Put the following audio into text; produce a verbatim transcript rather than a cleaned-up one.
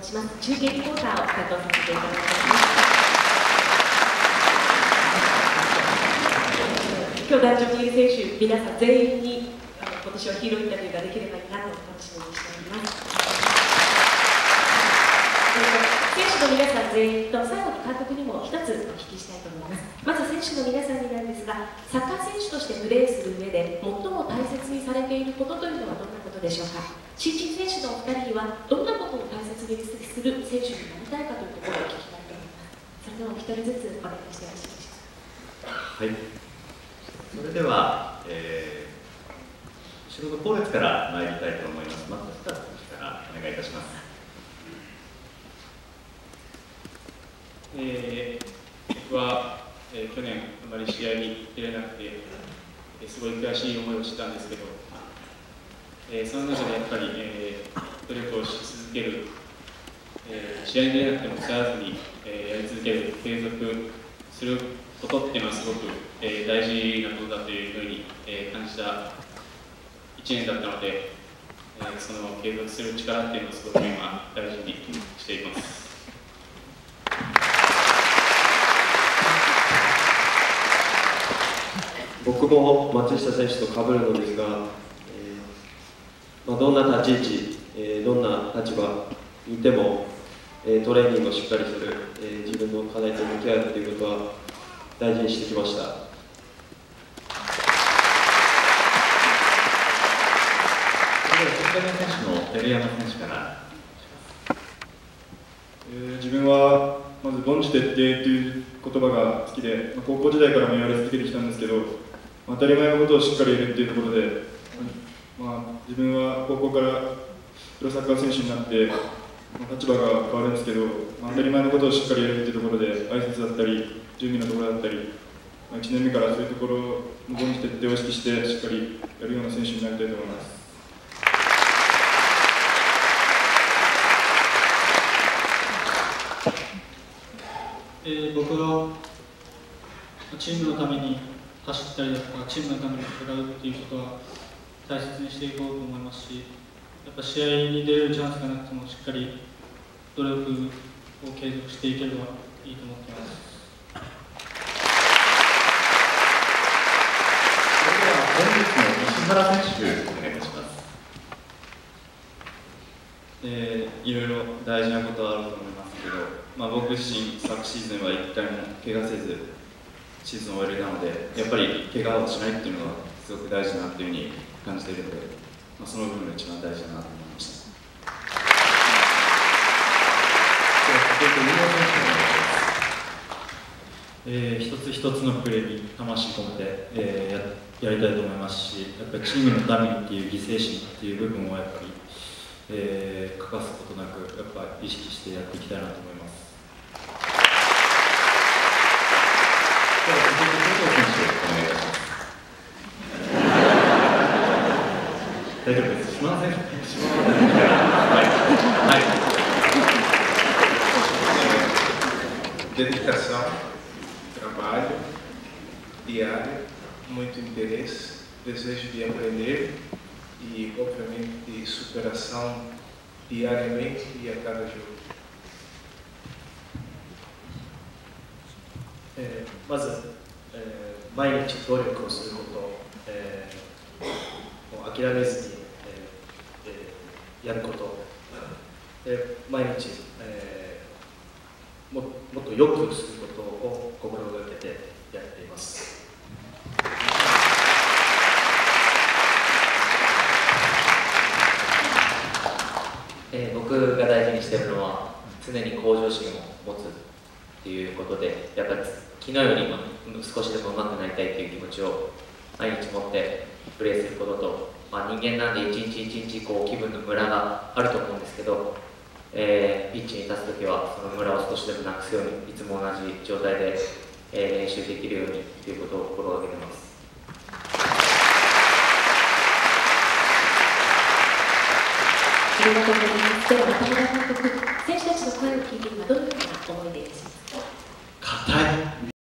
します。中継リポーターを担当させていただきます。今日男女ビール選手皆さん全員に今年はヒーローインタビューができればいいなと楽しみにしております。選手の皆さん全員と最後に監督にも一つお聞きしたいと思います。まず選手の皆さんになんですが、サッカー選手としてプレーする上で最も大切にされていることというのはどんなことでしょうか。新人選手のお二人にはどんなことを大切にする選手になりたいかというところを聞きたいと思います。それではお一人ずつお願いしてよろしいでしょうか。 はい、それでは、えー、後ろの後列から参りたいと思います。まずスタートからお願いいたします。 えー、僕は、えー、去年あまり試合に出れなくて、えー、すごい悔しい思いをしたんですけど、えー、その中でやっぱり、えー、努力をし続ける、えー、試合に出れなくても腐らずに、えー、やり続ける、継続することっていうのはすごく、えー、大事なことだというふうに、えー、感じたいちねんだったので、えー、その継続する力っていうのをすごく今大事にしています。 僕も松下選手と被るのですが、えーまあ、どんな立ち位置、えー、どんな立場にいても、えー、トレーニングをしっかりする、えー、自分の課題と向き合うということは大事にしてきました。 それでは世界選手の照山選手から、 えー、自分はまず凡事徹底という言葉が好きで、まあ、高校時代からも言われ続けてきたんですけど、当たり前のことをしっかりやるというところで、まあ、自分は高校からプロサッカー選手になって、まあ、立場が変わるんですけど、まあ、当たり前のことをしっかりやるというところで、挨拶だったり、準備のところだったり、まあ、いちねんめからそういうところの凡事徹底を意識して、しっかりやるような選手になりたいと思います。 えー、僕はチームのために走ったりだとか、チームのために戦うっていうことは大切にしていこうと思いますし、やっぱ試合に出れるチャンスがなくてもしっかり努力を継続していければいいと思っています。 それでは本日の西原選手、お願いいたします。 えー、いろいろ大事なことはあると思いますけど、まあ、僕自身昨シーズンはいっかいも怪我せずシーズンを終えれたので、やっぱり怪我をしないっていうのはすごく大事だなっていうふうに感じているので、まあ、その部分が一番大事だなと思いました。 えー、一つ一つのプレーに魂込めて、えー、や, やりたいと思いますし、やっぱりチームのためにっていう犠牲心っていう部分をやっぱり、えー、欠かすことなくやっぱり意識してやっていきたいなと思います。 では続いて佐藤選手、お願いします。大丈夫です。島田選手、島田選手から、はい、はい。 Dedicação, trabalho, diário, muito interesse, desejo de aprender e, obviamente, superação diariamente e a cada jogo. えー、まず、えー、毎日努力をすること、えー、もう諦めずに、えーえー、やること、で毎日、えー、も, もっと良くすることを心がけてやっています。 えー、僕が大事にしているのは常に向上心を持つということで、やっぱり昨日よりも少しでも上手くなりたいという気持ちを毎日持ってプレーすることと、まあ、人間なんで一日一日こう気分のムラがあると思うんですけど、えー、ピッチに立つときはそのムラを少しでもなくすようにいつも同じ状態で、えー、練習できるようにということを心がけています。 ありがとうご